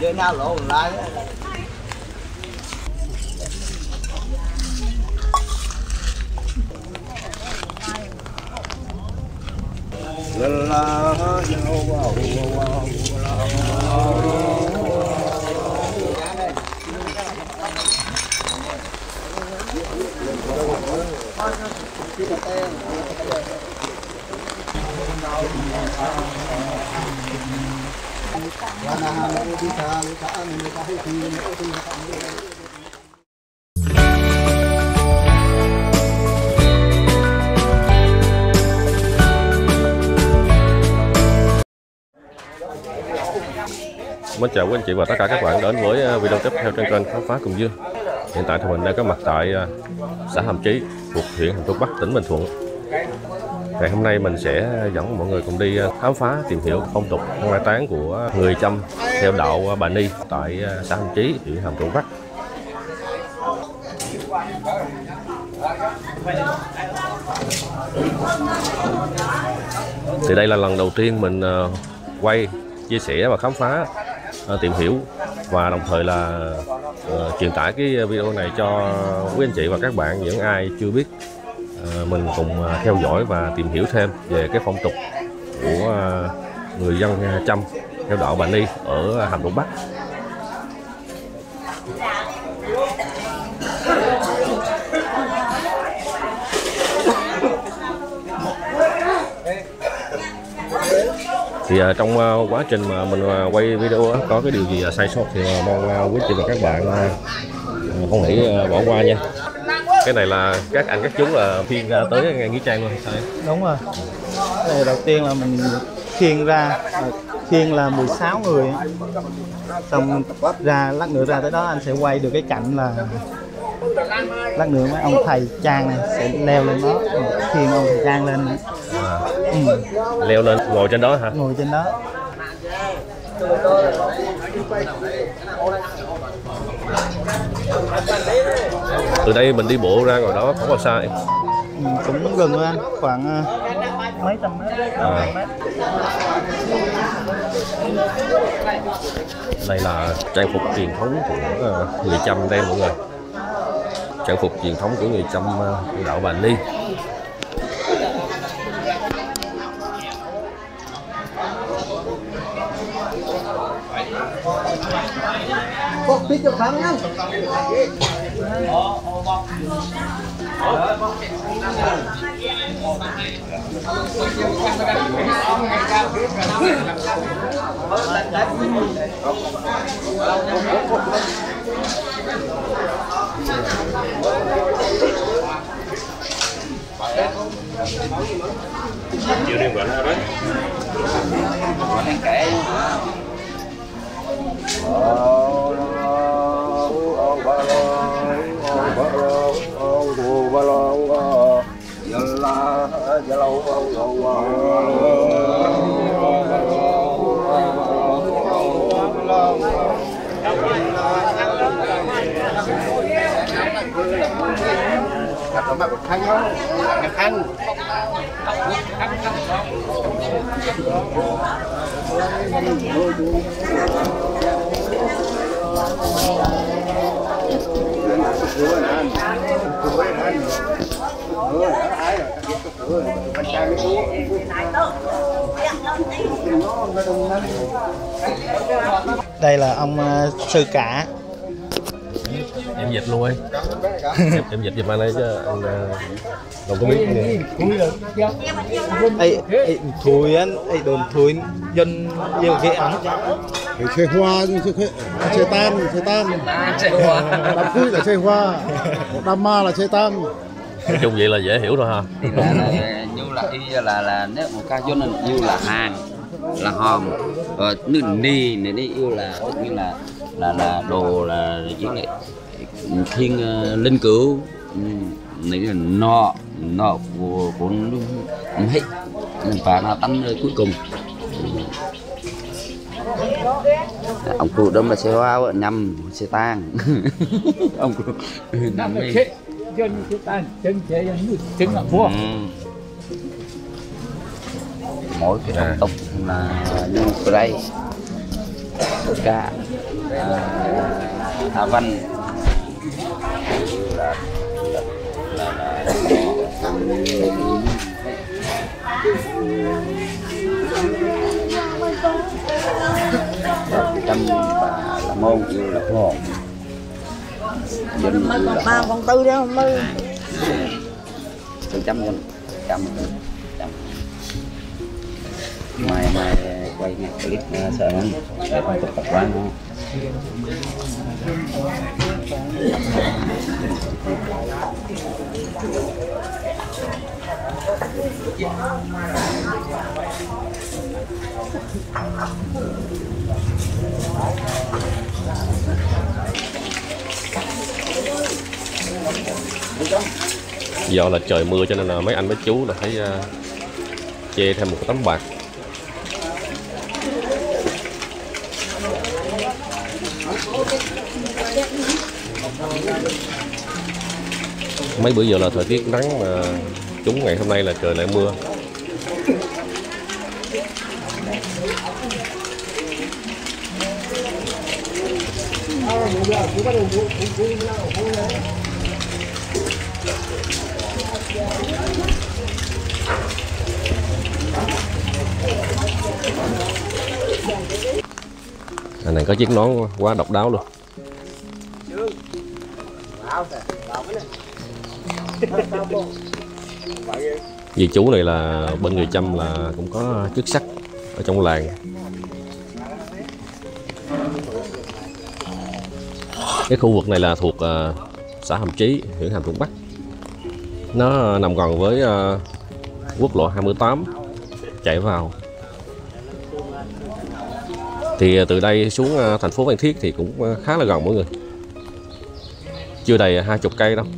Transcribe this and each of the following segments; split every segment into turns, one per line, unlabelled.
chơi nào lỗ lại
Mến chào quý anh chị và tất cả các bạn đến với video tiếp theo trên kênh Khám phá Cùng Dương. Hiện tại thì mình đang có mặt tại xã Hàm Chí, thuộc huyện Hàm Thuận Bắc, tỉnh Bình Thuận. Ngày hôm nay mình sẽ dẫn mọi người cùng đi khám phá, tìm hiểu phong tục mai táng của người Chăm theo đạo Bà Ni tại xã Hàm Chí, huyện Hàm Thuận Bắc. Thì đây là lần đầu tiên mình quay, chia sẻ và khám phá, tìm hiểu và đồng thời là truyền tải cái video này cho quý anh chị và các bạn, những ai chưa biết, mình cùng theo dõi và tìm hiểu thêm về cái phong tục của người dân Chăm theo đạo Bà Ni ở Hàm Thuận Bắc. Thì trong quá trình mà mình quay video có cái điều gì sai sót thì mong quý chị và các bạn không hãy bỏ qua nha. Cái này là các anh các chú là khiêng ra tới ngay nghĩa trang luôn sao?
Đúng rồi. Đây đầu tiên là mình khiêng ra, khiêng là 16 người, xong ra lát nữa ra tới đó anh sẽ quay được cái cảnh là lát nữa mấy ông thầy Trang này sẽ leo lên đó, khiêng ông thầy Trang lên.
Leo lên ngồi trên đó hả?
Ngồi trên đó.
Từ đây mình đi bộ ra ngoài đó có bao xa em?
Cũng gần thôi anh, khoảng mấy trăm mét.
Đây là trang phục truyền thống của người Chăm đây mọi người. Trang phục truyền thống của người Chăm đạo Bà Ni. Chưa đem bệnh ra đấy.
Đây là ông sư cả.
Em dịch luôn ấy. em dịch giùm anh ấy chứ anh không có biết.
Thui anh, đồn thui dân nhiều cái ống.
Chơi hoa, chơi tam. Đám cưới là chơi hoa, đám ma là chơi tam.
Nói chung vậy là dễ hiểu rồi ha.
như là nếu một ca dân như là hàng là hòm, nước ni này đi yêu là tất nhiên là đồ là chỉ này thiên linh cữu này là nọ của hết và nó tánh cuối cùng. Ông cụ đó là xe hoa nằm xe tang. Ông cụ nằm đi dân xe tang chân chế chân là vua. Mỗi cái phong tục là như ở đây tất cả Hà Văn Tâm và là Môn yêu là Phú Hồn. Dân
còn 3 con tư đó không ơi.
trăm mai quay cái clip sợ lắm để phong tục tập quán nó.
Do là trời mưa cho nên là mấy anh mấy chú là thấy che thêm một cái tấm bạt. Mấy bữa giờ là thời tiết nắng mà chúng ngày hôm nay là trời lại mưa. Anh này có chiếc nón quá độc đáo luôn. Dì chú này là bên người Chăm là cũng có chức sắc ở trong làng. Cái khu vực này là thuộc xã Hàm Chí, huyện Hàm Thuận Bắc. Nó nằm gần với quốc lộ 28 chạy vào. Thì từ đây xuống thành phố Phan Thiết thì cũng khá là gần mọi người. Chưa đầy 20 cây đâu.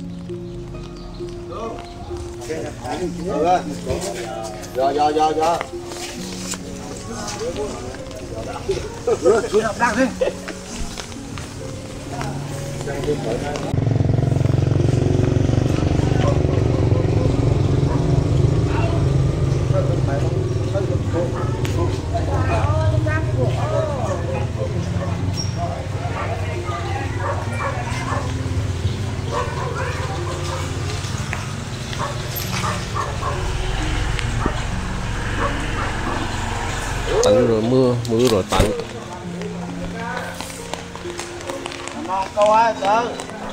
Tạnh rồi mưa rồi tạnh.
Câu á sợ.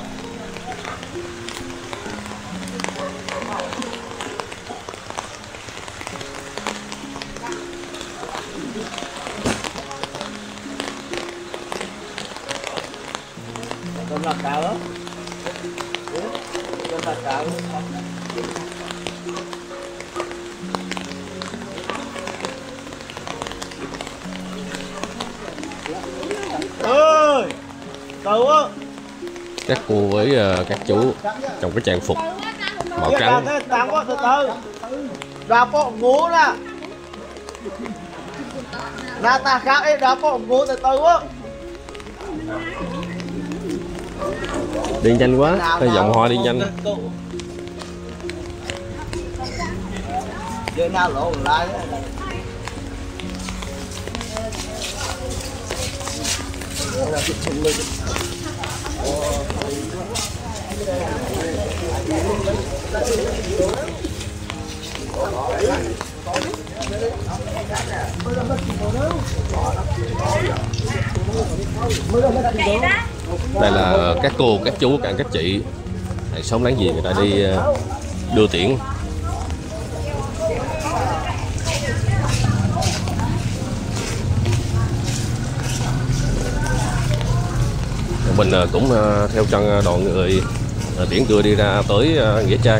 Con là cao đó. Con là cao. Ơi, tàu á.
Các cô với các chú trong cái trang phục màu trắng.
Từ từ. Đá bộ ngủ nè. Ra ta khác ấy đá bộ ngủ từ từ á.
Đi nhanh quá, cái giọng hoa đi nhanh.
Giờ nào lộ lại.
Đây là các cô, các chú, các chị hàng xóm láng giềng người ta đi đưa tiễn. Mình cũng theo chân đoàn người tiễn đưa đi ra tới nghĩa trang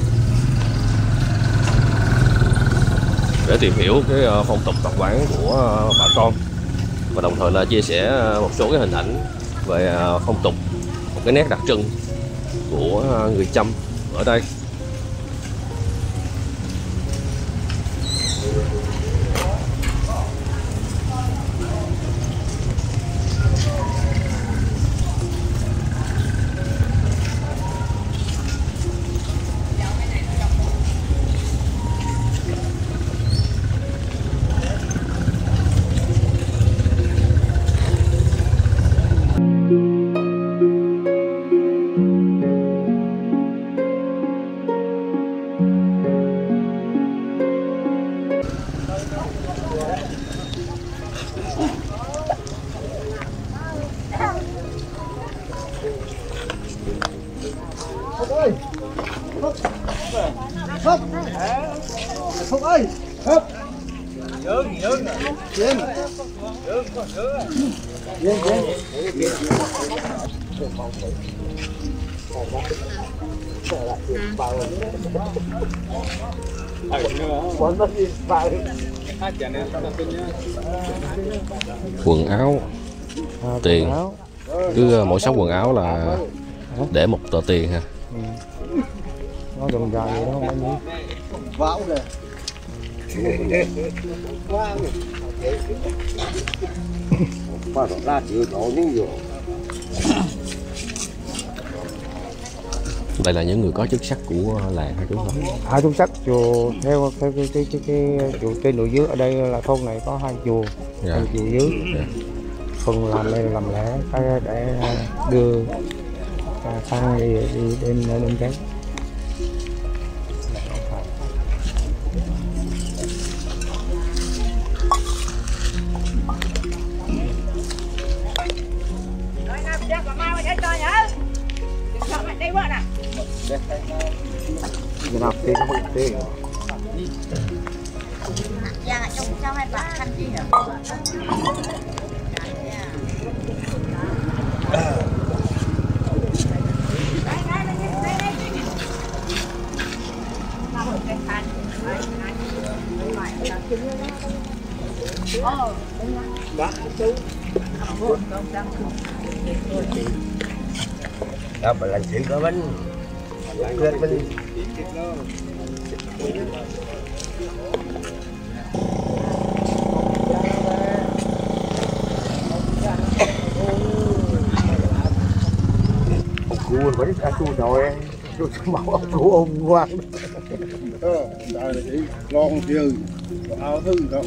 để tìm hiểu cái phong tục tập quán của bà con, và đồng thời là chia sẻ một số cái hình ảnh về phong tục, một cái nét đặc trưng của người Chăm ở đây.
ơi hấp
Quần áo, tiền, cứ mỗi shop quần áo là để một tờ tiền ha.
Nó đường dài vậy đó không anh
vão kìa.
Đây là những người có chức sắc của làng hay chú không?
hai chục sắc chùa theo cái chùa trên nội dưới. Ở đây là thôn này có hai chùa,
Dạ.
hai chùa dưới.
Dạ.
Phần làm đây là làm lễ cái để đưa sang đi đến cái nào tiền không tiền.
Dạ, trong hai bạn khăn gì hả?
Đó mà lần chuyện của mình lên mình cuốn vẫn đã tu rồi tu máu ông cụ ôm ngoan
Đây là chỉ ngon chưa áo thứ đâu.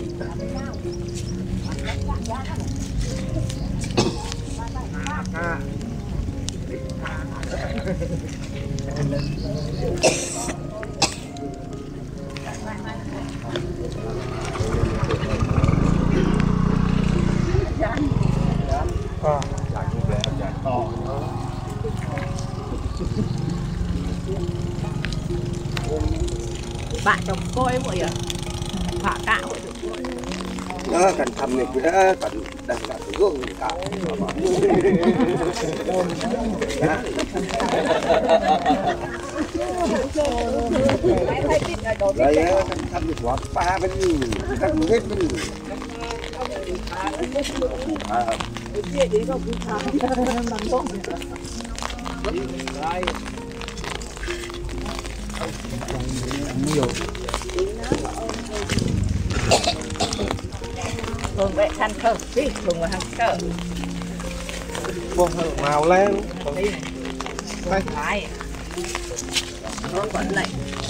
Bạn chồng cô ấy vậy à? Họa cạo vậy.
nó cần thầm này kia cần đặt cả cái gương cả đây cần thầm được quá ba bên các hết bên
Thường vậy khăn thơ, đi, thường là hàng sợ.
Con màu lên
Phải. Nó vẫn lạnh.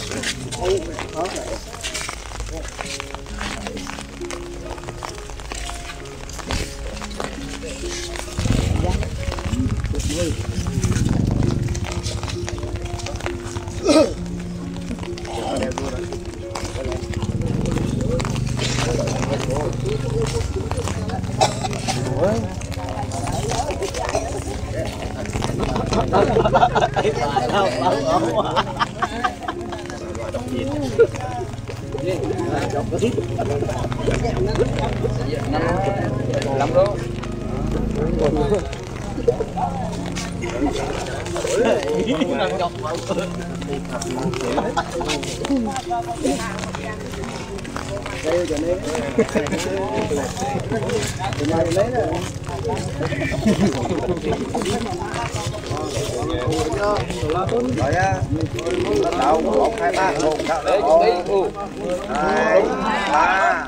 Lắm đó.
đây cho nên cái này lấy nè rồi á đậu 1 2 3 1 2 3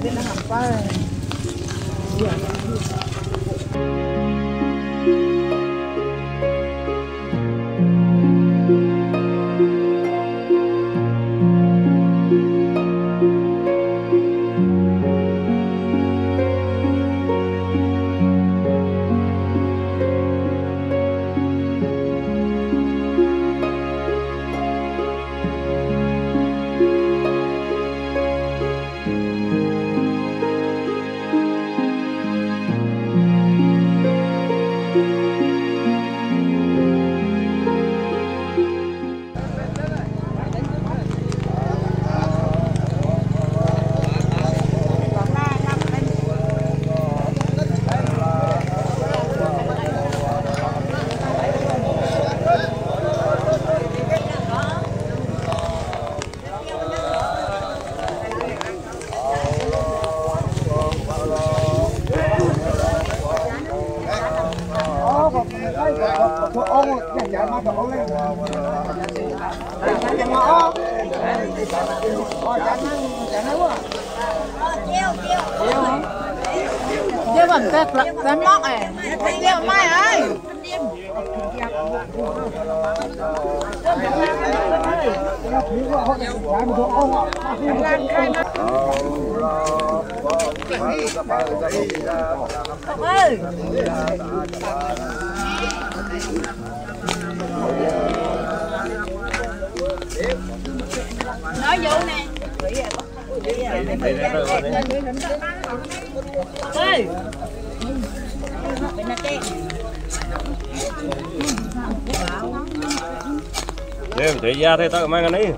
Chứ còn cái móc này, tiêu mai ơi. Ơi. Nói vô nè. Ơi.
Để chị ra thế tao mang anh ấy.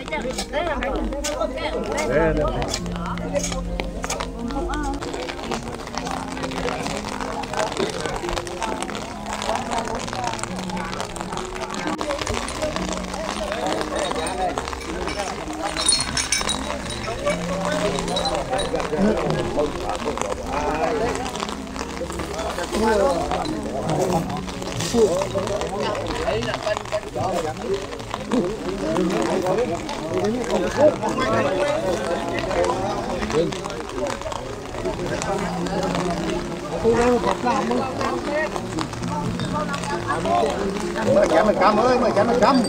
Mời chén mời cam ơi, mời chén mời cam.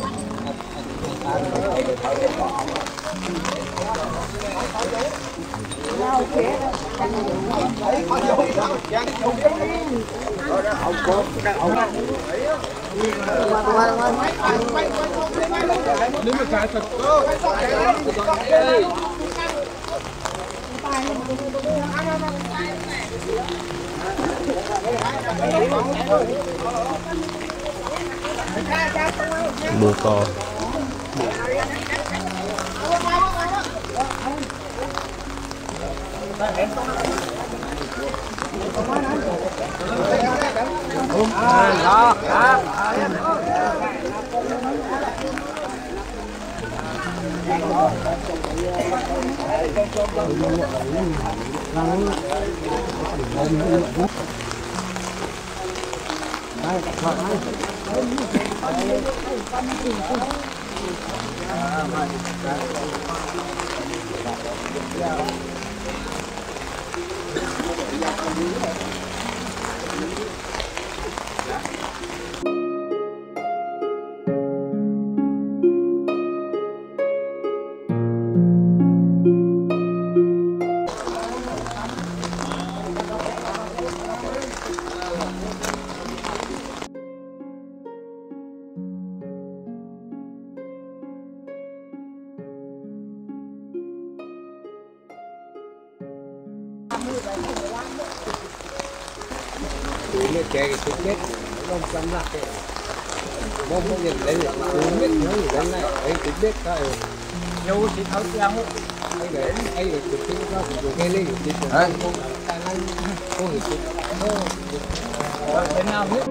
Mua co.
Cái biết không xâm lạc cái mong muốn nhìn lấy được biết nhớ gì đến này ấy cũng biết thôi nhiều chỉ thấu nhau ấy để ấy được cái nó cũng nghe lên được cái không tài năng không hiểu được bên nào hết.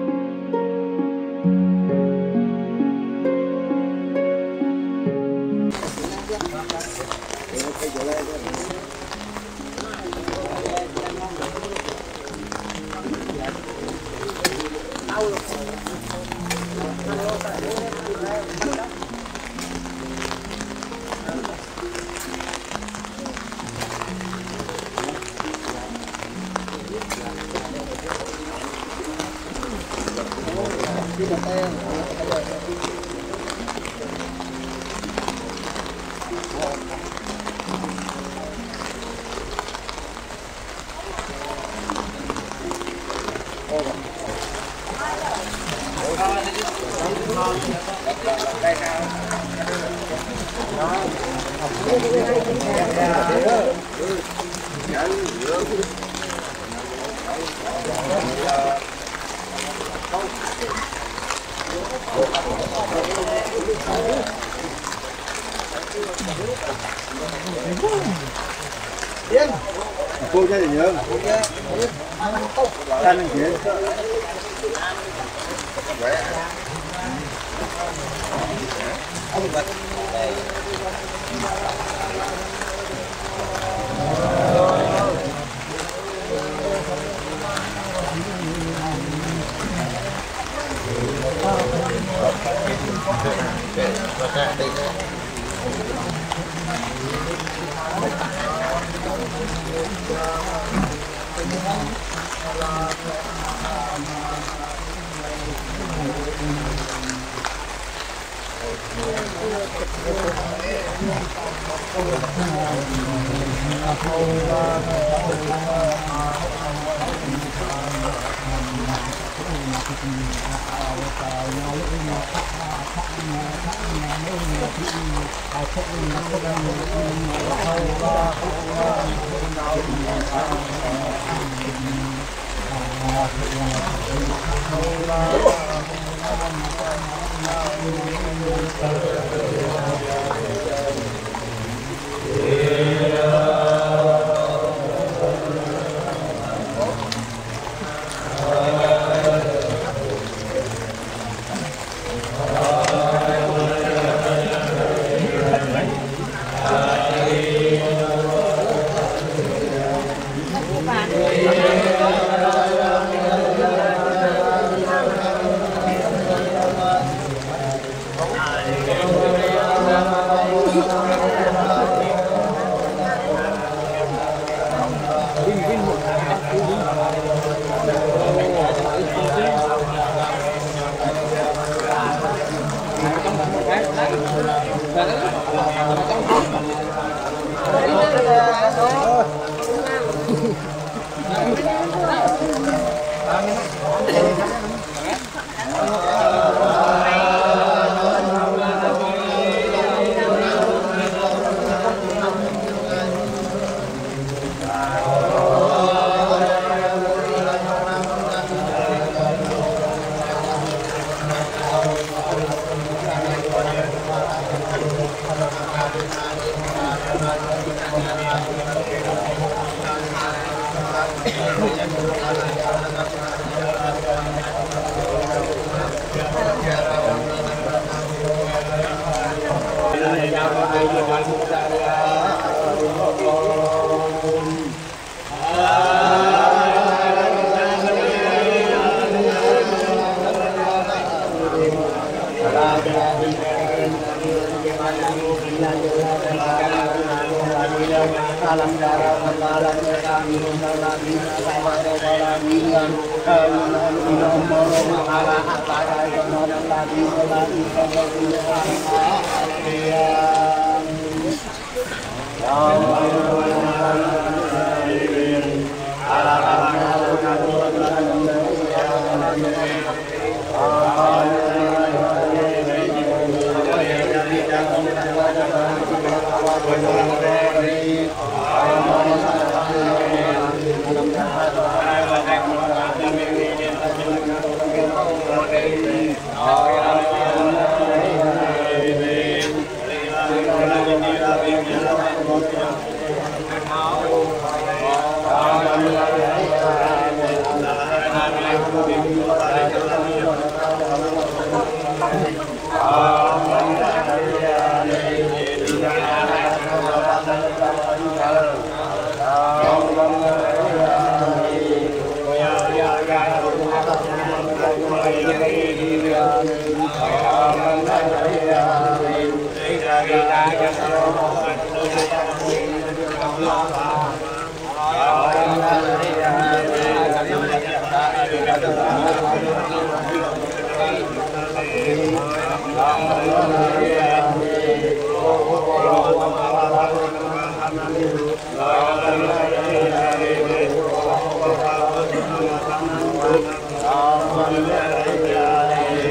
Cô cho nhớ. Ăn gì?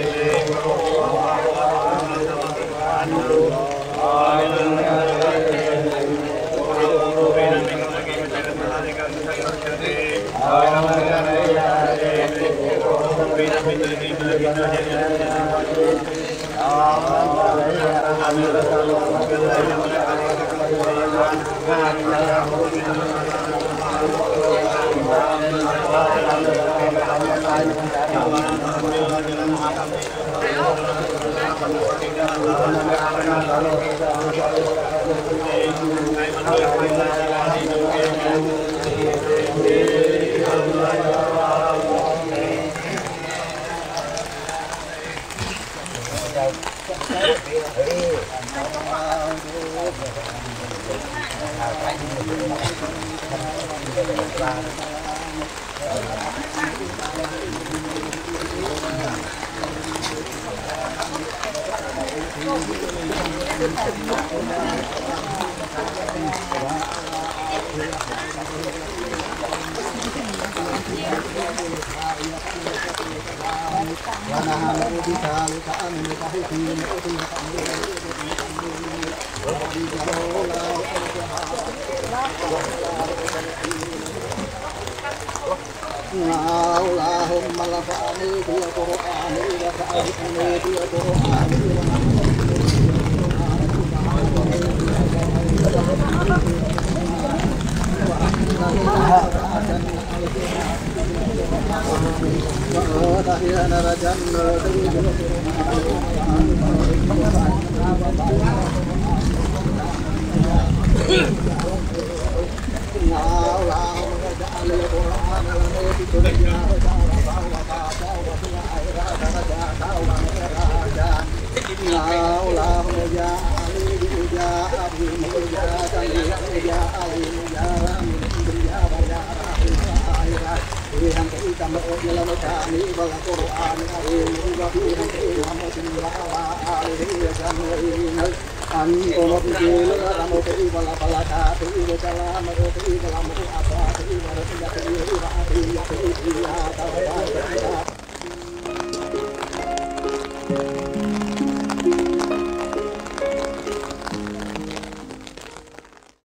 Amen.
اللهم لفعني في القرآن وفعني في القرآن وأدخلنا